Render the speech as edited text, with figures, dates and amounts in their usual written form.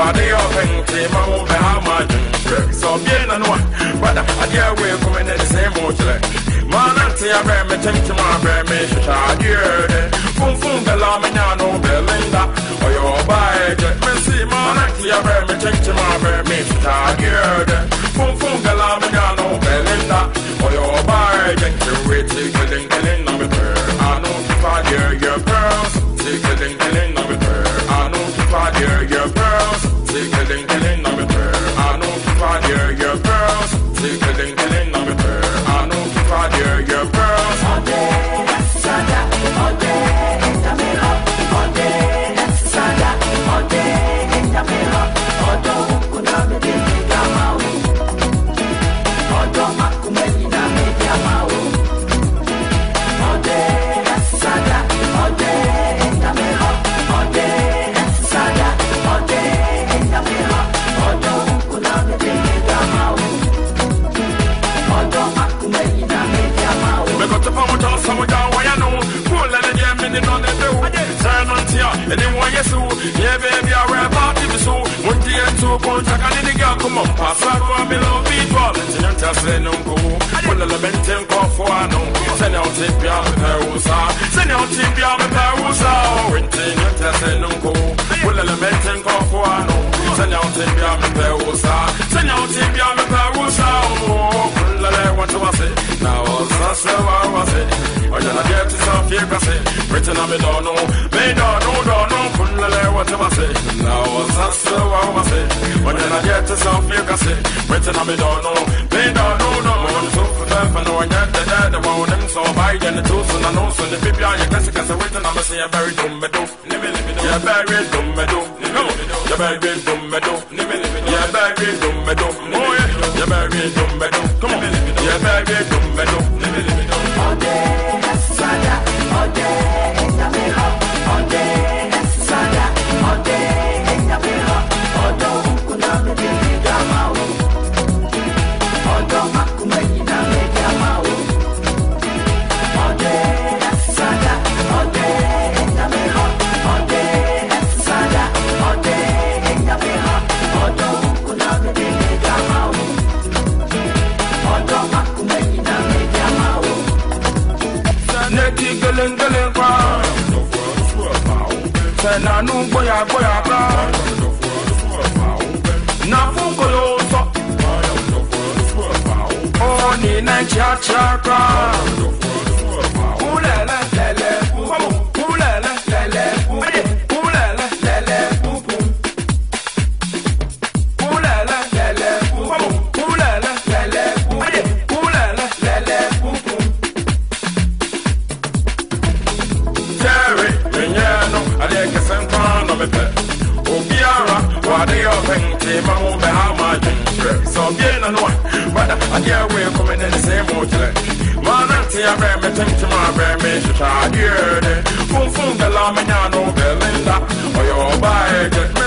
they are painting my own behind. So bien and one, but I dare we come in the same motor. Man, I bear me to my bear me, shall hear it. Fum the Lamino Belinda, or your bite. Missy, man, I bear me to my bear me, shall hear it. Fum the Lamino Belinda, or your bite. To reach the link of the I know if I hear your pearls, take the link of the I know if I hear your pearls, take the link of the I know if I hear your pearls, take the link of the I know if I hear your pearls. All day, Sada, all day, in the middle, all day, Sada, all day, in the middle, all day, Kunami, Gamau, all day, Makumena, Gamau, all day, Sada, all day, in the middle, all day, Sada, all day, in the middle, all day, Kunami, Gamau, all day, Makumena, Gamau. We got to power to someone down where I know. Pull and the minute on the door. Turn on here, and then one yes, yeah, baby, I rap out in the soul. 1 day and 2 points, I can in the girl, come on, pass out for me, love people. And you just say no go. Pull a lament and call for I know. Send out tip, ya, me perusa. Send out tip, ya, me perusa. Renting, you just say no go. Pull a lament and call for I know. Send out tip, ya, me perusa. Send out tip, ya, me perusa. Pull a lay, what do I say? Now, what's that, what was it? Or you not get to some fear, I say. Written on me, don't know. Me don't know. Pull a lay, what do I say? Now, what's that, what was it? When you not get to some fear, I say. Written on me, don't know. Me don't know. So for them, I know I get the one them so by the tools and I know so the people are your classic as a written. I'm a say a very dumb meadow. You're very dumb meadow. You're very dumb meadow. You're very dumb meadow. You're very dumb meadow. Come on. You're very dumb meadow. All day, Sada. All day, in the middle. All day, Sada. All day, in the middle. All day, Kunami, Gamau. All day, Makumena, Gamau. All day, Sada. All day, in the middle. All day, Sada. All day, in the middle. All day, Kunami, Gamau. All day, Makumena, Gamau. Neki gelen kwa. Sena nungo ya kwa. Na fungo yo so. Oh ni na cha kwa. Ulele lele pu. Ulele lele pu. Ulele lele pu. Ulele lele pu. Ulele lele pu. Ulele lele pu. Jerry, Minyano, I think it's in front of me. Obiara, what they are painting, my own behind my drink. So, bien and one, but I dare we come in the same motor. Man, I bear me to my bear me, shall hear it. Fum the Lamino Belinda, or your bite.